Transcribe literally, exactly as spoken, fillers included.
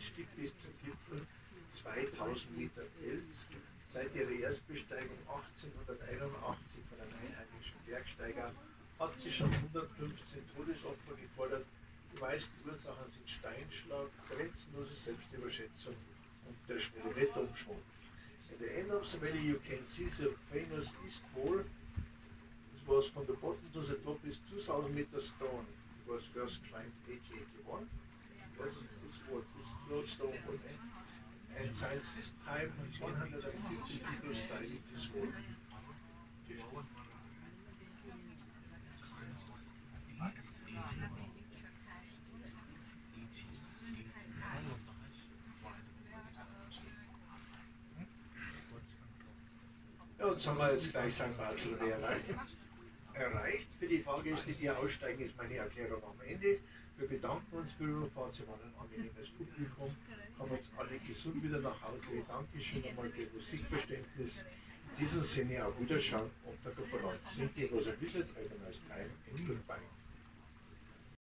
Einstieg bis zum Gipfel zweitausend Meter Fels. Seit ihrer Erstbesteigung achtzehnhunderteinundachtzig von einem einheimischen Bergsteiger hat sie schon hundertfünfzehn Todesopfer gefordert. Die meisten Ursachen sind Steinschlag, grenzenlose Selbstüberschätzung und der schnelle Wetterumschwung. At the end of the valley you can see the famous East Wall. It was from the bottom to the top is two thousand meters stone. It was first climbed eighteen eighty-one. Yes, this wall, this closed stone wall. And since this time one hundred fifty people studied this wall. fifty. Ja, jetzt haben wir jetzt gleich Sankt Bartholomä erreicht. Für die Fahrgäste, die aussteigen, ist meine Erklärung am Ende. Wir bedanken uns für Ihre Fahrt, Sie waren ein angenehmes Publikum, kommen jetzt alle gesund wieder nach Hause. Dankeschön nochmal für Ihr Musikverständnis. In diesem Sinne auf Wiederschauen und der Gouverneur. Thank you, it was a visit, have a nice time and goodbye.